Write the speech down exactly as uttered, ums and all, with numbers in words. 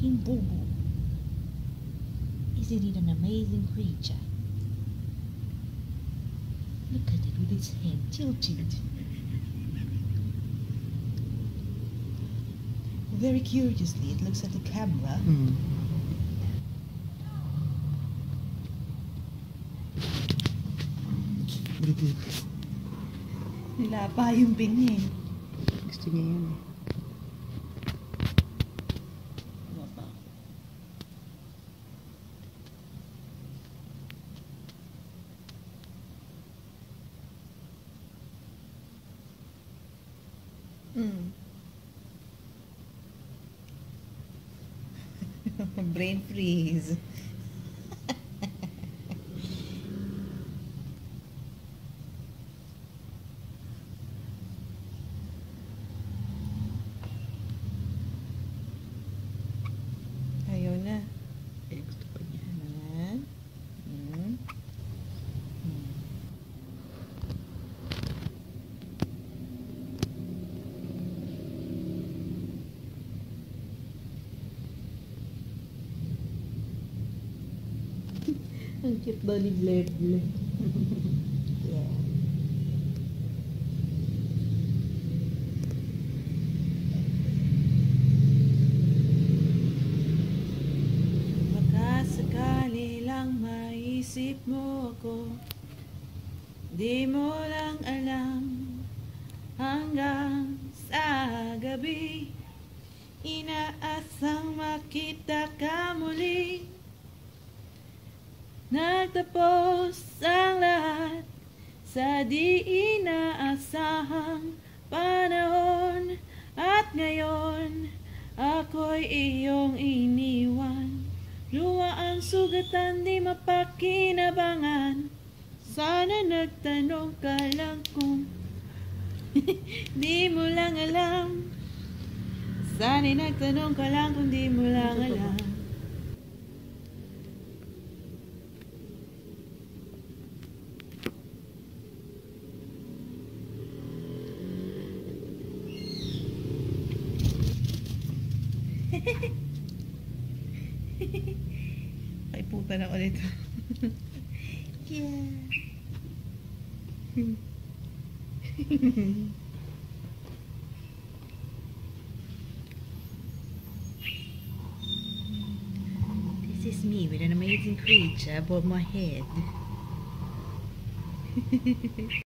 malaking bulbul. Isn't it an amazing creature? Look at it with its head tilted. Very curiously, it looks at the camera. Mm. Wala pa yung bingi. Gusto niya yan eh. Wala pa. Hmm. Brain freeze. Ayaw na. Eh, gusto pa niya. Ayan. Hmm. Hmm. Ang cute daw ni Bleh-bleh. Yeah. Baka sakali lang maisip mo ako, di mo lang alam, hanggang sa gabi inaasang makita ka muli. Nagtapos ang lahat sa di inaasahang panahon, at ngayon ako'y iyong iniwan. Luwa ang sugatan, di mapakinabangan. Sana nagtanong ka lang kung di mo lang alam. Sana nagtanong ka lang kung di mo lang alam. Ay, puta na ulit. Yeah. This is me with an amazing creature above my head.